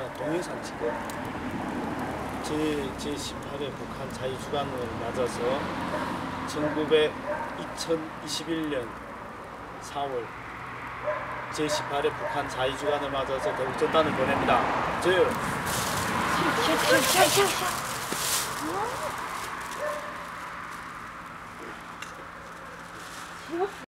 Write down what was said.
동영상 찍어 제18회 북한 자유주간을 맞아서 2021년 4월 제18회 북한 자유주간을 맞아서 대북전단을 보냅니다. 저요.